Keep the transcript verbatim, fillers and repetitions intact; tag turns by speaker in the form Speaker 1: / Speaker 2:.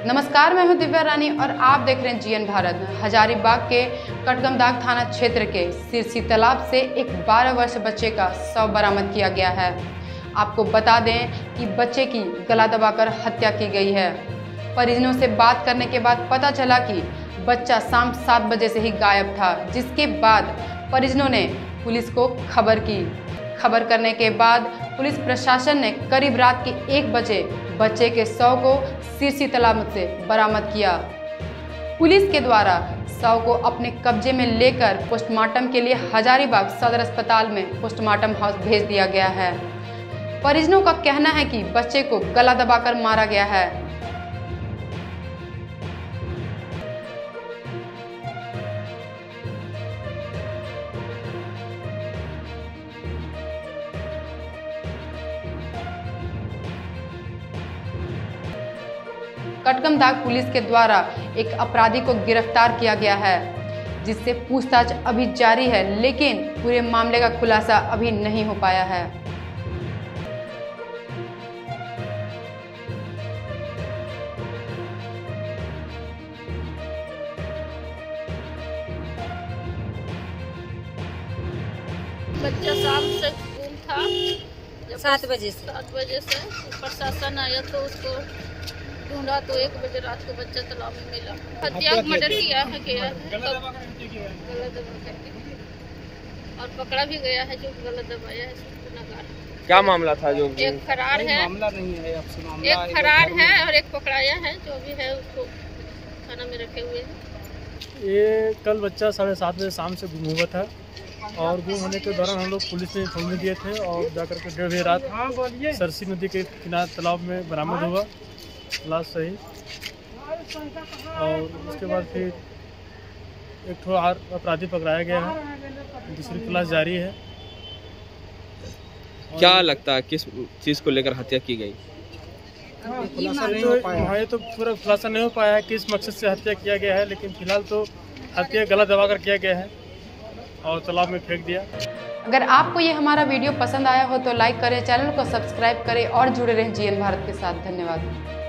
Speaker 1: नमस्कार, मैं हूं दिव्या रानी और आप देख रहे हैं जीएन भारत। हजारीबाग के कटगमदाग थाना क्षेत्र के सिरसी तालाब से एक बारह वर्ष बच्चे का शव बरामद किया गया है। आपको बता दें कि बच्चे की गला दबाकर हत्या की गई है। परिजनों से बात करने के बाद पता चला कि बच्चा शाम सात बजे से ही गायब था, जिसके बाद परिजनों ने पुलिस को खबर की। खबर करने के बाद पुलिस प्रशासन ने करीब रात के एक बजे बच्चे के शव को सिरसी तालाब से बरामद किया। पुलिस के द्वारा शव को अपने कब्जे में लेकर पोस्टमार्टम के लिए हजारीबाग सदर अस्पताल में पोस्टमार्टम हाउस भेज दिया गया है। परिजनों का कहना है कि बच्चे को गला दबाकर मारा गया है। कटगमदाग पुलिस के द्वारा एक अपराधी को गिरफ्तार किया गया है, जिससे पूछताछ अभी जारी है, लेकिन पूरे मामले का खुलासा अभी नहीं हो पाया है।
Speaker 2: बच्चा शाम से गुम था,
Speaker 3: सात बजे से
Speaker 2: सात बजे से प्रशासन आया तो उसको ढूंढा तो एक बजे रात को बच्चा तालाब में मिला। हत्या मर्डर किया है गया है, गलत और पकड़ा भी गया है जो गलत दबाया है।
Speaker 4: क्या मामला था? जो
Speaker 2: एक फरार है,
Speaker 4: मामला नहीं है,
Speaker 2: एक फरार है और एक पकड़ाया है। जो भी है उसको थाना में रखे हुए हैं।
Speaker 5: ये कल बच्चा साढ़े सात बजे शाम से गुम हुआ था और गुम होने के दौरान हम लोग पुलिस ने इन्फॉर्म दिए थे और जाकर के डेढ़ बजे रात सरसी नदी के किनारे तालाब में बरामद हुआ लाश सही। और उसके बाद फिर एक ठो और अपराधी पकड़ाया गया है, दूसरी तलाश जारी है।
Speaker 4: क्या लगता है किस चीज़ को लेकर हत्या की गई?
Speaker 5: तो, तो पूरा खुलासा नहीं हो पाया है किस मकसद से हत्या किया गया है, लेकिन फिलहाल तो हत्या गला दबाकर किया गया है और तालाब में फेंक दिया।
Speaker 1: अगर आपको ये हमारा वीडियो पसंद आया हो तो लाइक करें, चैनल को सब्सक्राइब करें और जुड़े रहें जीएन भारत के साथ। धन्यवाद।